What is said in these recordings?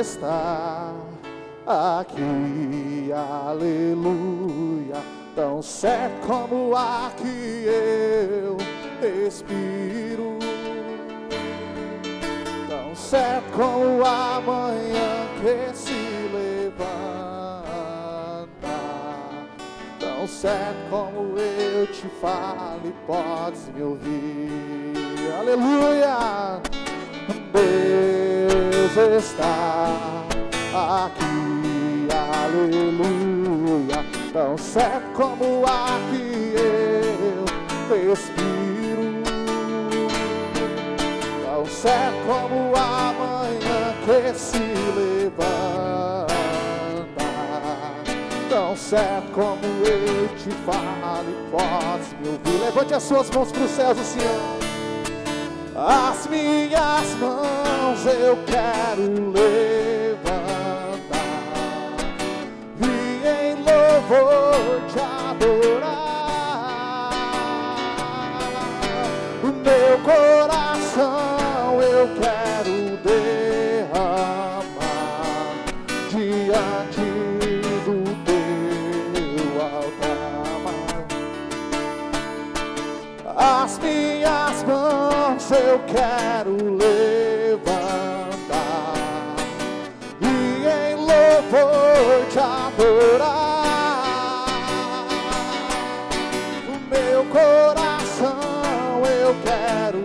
está aqui, aleluia. Tão certo como o ar que eu respiro, tão certo como a manhã que se levanta, tão certo como eu te falo e podes me ouvir, aleluia. Deus está aqui, aleluia. Tão certo como o ar que eu respiro, tão certo como a manhã que se levanta, tão certo como eu te falo e podes me ouvir. Levante as suas mãos para os céus, Senhor. As minhas mãos eu quero levantar e em louvor te adorar. O meu coração eu quero derramar diante do teu altar. As minhas mãos eu quero levantar e em louvor te adorar. O meu coração eu quero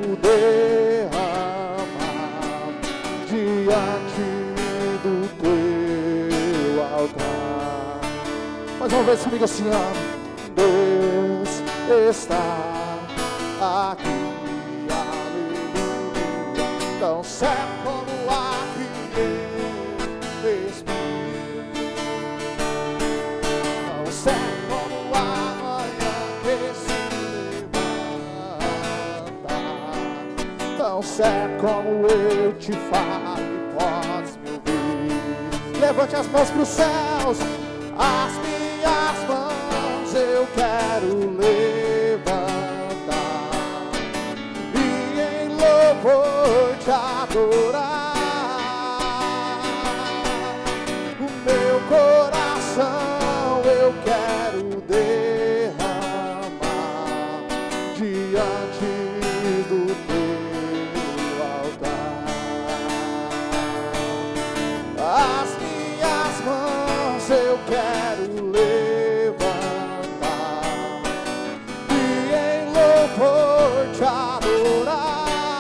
derramar diante do teu altar. Mais uma vez comigo assim, ó. Deus está aqui, tão certo como o ar que eu respiro, tão certo como a manhã que se levanta, tão certo como eu te falo e podes me ouvir. Levante as mãos para os céus. As minhas mãos eu quero levantar e em louvor te adorar. O meu coração eu quero derramar diante do teu altar. As minhas mãos eu quero levantar e em louvor te adorar.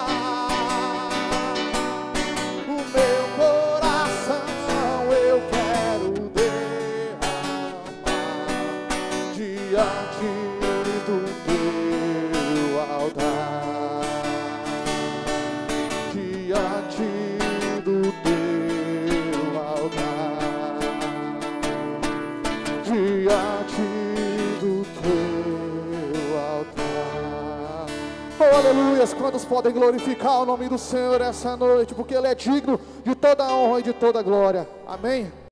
Aleluias, quantos podem glorificar o nome do Senhor essa noite, porque Ele é digno de toda a honra e de toda a glória. Amém?